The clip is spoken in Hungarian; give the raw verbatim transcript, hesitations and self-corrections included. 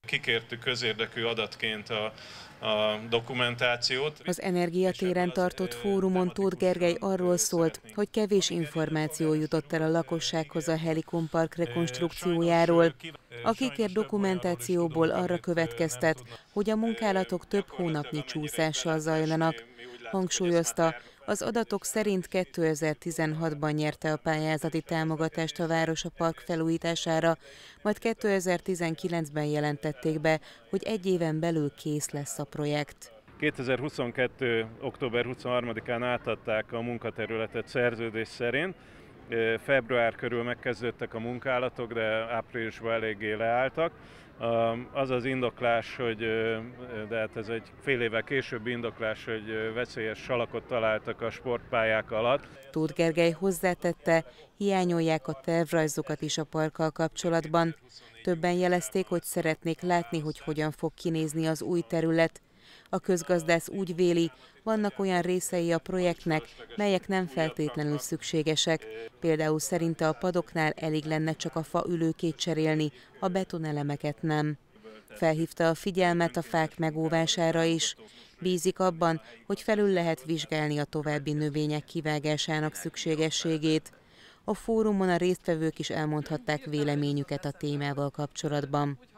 kikértük közérdekű adatként a, a dokumentációt. Az energiatéren tartott fórumon Tóth Gergely arról szólt, hogy kevés információ jutott el a lakossághoz a Helikon Park rekonstrukciójáról. A kikért dokumentációból arra következtet, hogy a munkálatok több hónapnyi csúszással zajlanak. Hangsúlyozta, az adatok szerint kétezer-tizenhatban nyerte a pályázati támogatást a város a park felújítására, majd kétezer-tizenkilencben jelentették be, hogy egy éven belül kész lesz a projekt. kétezer-huszonkettő. október huszonharmadikán átadták a munkaterületet szerződés szerint. Február körül megkezdődtek a munkálatok, de áprilisban eléggé leálltak. Az az indoklás, hogy, de hát ez egy fél évvel későbbi indoklás, hogy veszélyes salakot találtak a sportpályák alatt. Tóth Gergely hozzátette, hiányolják a tervrajzokat is a parkkal kapcsolatban. Többen jelezték, hogy szeretnék látni, hogy hogyan fog kinézni az új terület. A közgazdász úgy véli, vannak olyan részei a projektnek, melyek nem feltétlenül szükségesek. Például szerinte a padoknál elég lenne csak a fa ülőkét cserélni, a betonelemeket nem. Felhívta a figyelmet a fák megóvására is. Bízik abban, hogy felül lehet vizsgálni a további növények kivágásának szükségességét. A fórumon a résztvevők is elmondhatták véleményüket a témával kapcsolatban.